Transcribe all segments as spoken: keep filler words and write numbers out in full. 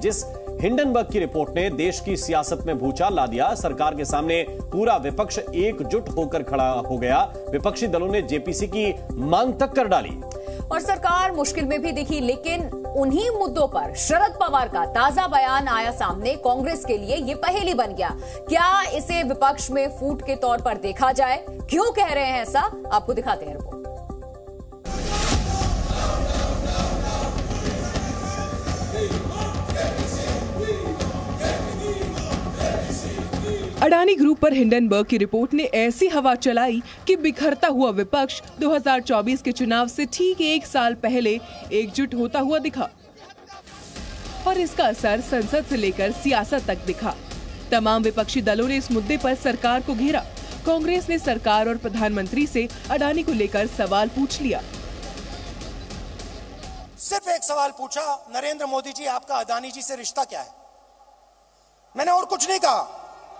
जिस हिंडनबर्ग की रिपोर्ट ने देश की सियासत में भूचाल ला दिया। सरकार के सामने पूरा विपक्ष एकजुट होकर खड़ा हो गया। विपक्षी दलों ने जेपीसी की मांग तक कर डाली और सरकार मुश्किल में भी दिखी। लेकिन उन्हीं मुद्दों पर शरद पवार का ताजा बयान आया सामने। कांग्रेस के लिए ये पहेली बन गया। क्या इसे विपक्ष में फूट के तौर पर देखा जाए? क्यों कह रहे हैं ऐसा, आपको दिखाते हैं रिपोर्ट। अडानी ग्रुप पर हिंडनबर्ग की रिपोर्ट ने ऐसी हवा चलाई कि बिखरता हुआ विपक्ष दो हज़ार चौबीस के चुनाव से ठीक एक साल पहले एकजुट होता हुआ दिखा और इसका असर संसद से लेकर सियासत तक दिखा। तमाम विपक्षी दलों ने इस मुद्दे पर सरकार को घेरा। कांग्रेस ने सरकार और प्रधानमंत्री से अडानी को लेकर सवाल पूछ लिया। सिर्फ एक सवाल पूछा, नरेंद्र मोदी जी, आपका अडानी जी से रिश्ता क्या है? मैंने और कुछ नहीं कहा।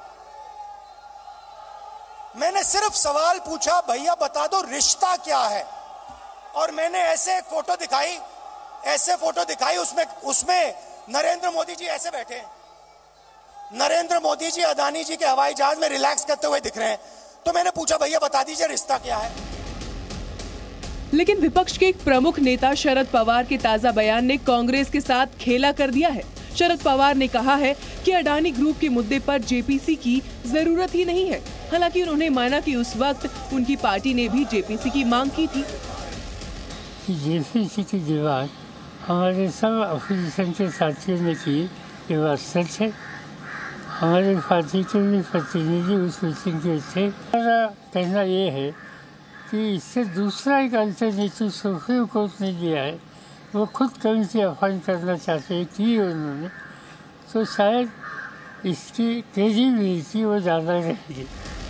मैंने सिर्फ सवाल पूछा, भैया बता दो रिश्ता क्या है। और मैंने ऐसे एक फोटो दिखाई, ऐसे फोटो दिखाई, उसमें उसमें नरेंद्र मोदी जी ऐसे बैठे हैं। नरेंद्र मोदी जी अडानी जी के हवाई जहाज में रिलैक्स करते हुए दिख रहे हैं। तो मैंने पूछा, भैया बता दीजिए रिश्ता क्या है। लेकिन विपक्ष के एक प्रमुख नेता शरद पवार के ताजा बयान ने कांग्रेस के साथ खेला कर दिया है। शरद पवार ने कहा है कि अडानी ग्रुप के मुद्दे पर जेपीसी की जरूरत ही नहीं है। हालांकि उन्होंने माना कि उस वक्त उनकी पार्टी ने भी जेपीसी की मांग की थी। जेपीसी की दीवार हमारे सब अपोजिशन के साथियों ने की, ये बात सच है। हमारी पार्टी के भी प्रतिनिधि उस मीटिंग के थे। मेरा कहना ये है कि इससे दूसरा एक अल्टरनेटिव सुप्रीम कोर्ट ने दिया है, वो खुद कमिटी अपॉइंट करना चाहते हैं कि उन्होंने, तो शायद इसकी क्रेडिबिलिटी वो ज़्यादा रहेगी।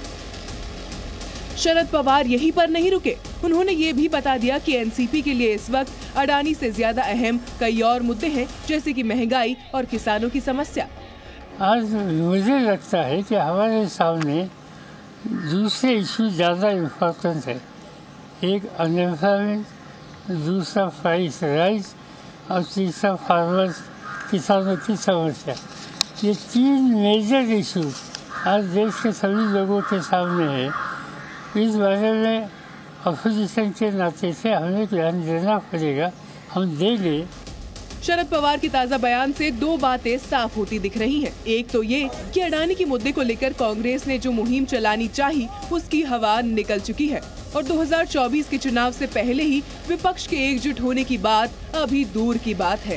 शरद पवार यहीं पर नहीं रुके। उन्होंने ये भी बता दिया कि एनसीपी के लिए इस वक्त अडानी से ज्यादा अहम कई और मुद्दे हैं, जैसे कि महंगाई और किसानों की समस्या। आज मुझे लगता है कि हमारे सामने दूसरे इशू ज़्यादा इम्पोर्टेंट है। एक अनएम्प्लॉयमेंट, दूसरा प्राइस राइज और तीसरा फार्मर्स किसानों की समस्या। ये तीन मेजर इशू आज देश के सभी लोगों के सामने है। इस बारे में अपोजिशन के नाते से हमें ध्यान देना पड़ेगा, हम देंगे। शरद पवार के ताजा बयान से दो बातें साफ होती दिख रही हैं। एक तो ये कि अडानी के मुद्दे को लेकर कांग्रेस ने जो मुहिम चलानी चाही उसकी हवा निकल चुकी है और दो हज़ार चौबीस के चुनाव से पहले ही विपक्ष के एकजुट होने की बात अभी दूर की बात है।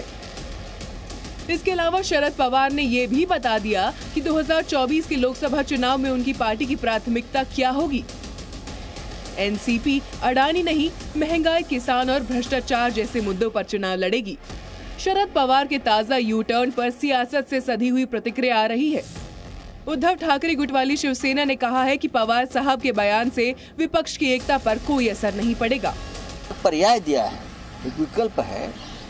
इसके अलावा शरद पवार ने ये भी बता दिया कि दो हज़ार चौबीस के लोकसभा चुनाव में उनकी पार्टी की प्राथमिकता क्या होगी। एनसीपी अडानी नहीं, महंगाई, किसान और भ्रष्टाचार जैसे मुद्दों पर चुनाव लड़ेगी। शरद पवार के ताजा यू टर्न पर सियासत से सधी हुई प्रतिक्रिया आ रही है। उद्धव ठाकरे गुट वाली शिवसेना ने कहा है कि पवार साहब के बयान से विपक्ष की एकता पर कोई असर नहीं पड़ेगा। पर्याय दिया है, एक विकल्प है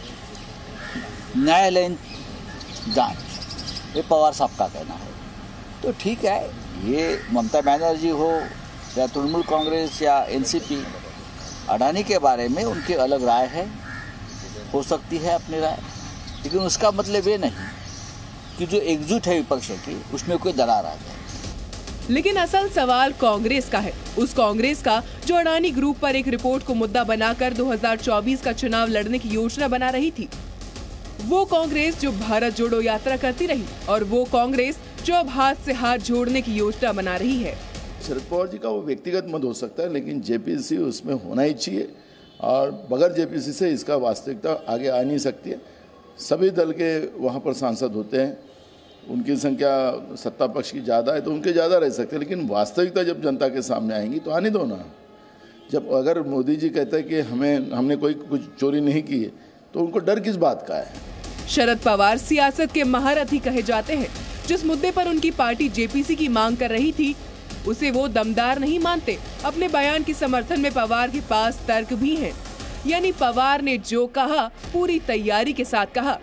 न्यायालयीन जांच, ये पवार साहब का कहना है। तो ठीक है, ये ममता बनर्जी हो या तृणमूल कांग्रेस या एनसीपी, अडानी के बारे में उनकी अलग राय है, हो सकती है अपनी राय, लेकिन उसका मतलब ये नहीं कि जो एकजुट है विपक्ष की उसमें कोई दरार आ जाए। लेकिन असल सवाल कांग्रेस का है, उस कांग्रेस का जो अडानी ग्रुप पर एक रिपोर्ट को मुद्दा बनाकर दो हज़ार चौबीस का चुनाव लड़ने की योजना बना रही थी। वो कांग्रेस जो भारत जोड़ो यात्रा करती रही और वो कांग्रेस जो अब हाथ से हाथ जोड़ने की योजना बना रही है। शरद पवार जी का वो व्यक्तिगत मत हो सकता है, लेकिन जेपीसी उसमें होना ही चाहिए और बगैर जेपीसी से इसका वास्तविकता आगे आ नहीं सकती है। सभी दल के वहाँ पर सांसद होते हैं, उनकी संख्या सत्ता पक्ष की ज़्यादा है तो उनके ज़्यादा रह सकते हैं, लेकिन वास्तविकता जब जनता के सामने आएंगी तो आने दो ना। जब अगर मोदी जी कहते हैं कि हमें हमने कोई कुछ चोरी नहीं की है तो उनको डर किस बात का है। शरद पवार सियासत के महारथी कहे जाते हैं। जिस मुद्दे पर उनकी पार्टी जेपीसी की मांग कर रही थी उसे वो दमदार नहीं मानते। अपने बयान के समर्थन में पवार के पास तर्क भी हैं। यानी पवार ने जो कहा पूरी तैयारी के साथ कहा।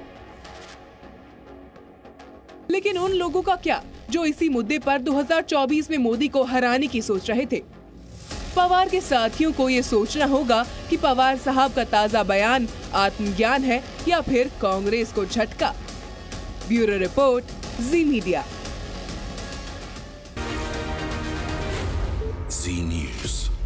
लेकिन उन लोगों का क्या जो इसी मुद्दे पर दो हज़ार चौबीस में मोदी को हराने की सोच रहे थे? पवार के साथियों को ये सोचना होगा कि पवार साहब का ताजा बयान आत्मज्ञान है या फिर कांग्रेस को झटका। Bureau report, Zee media. Zee news.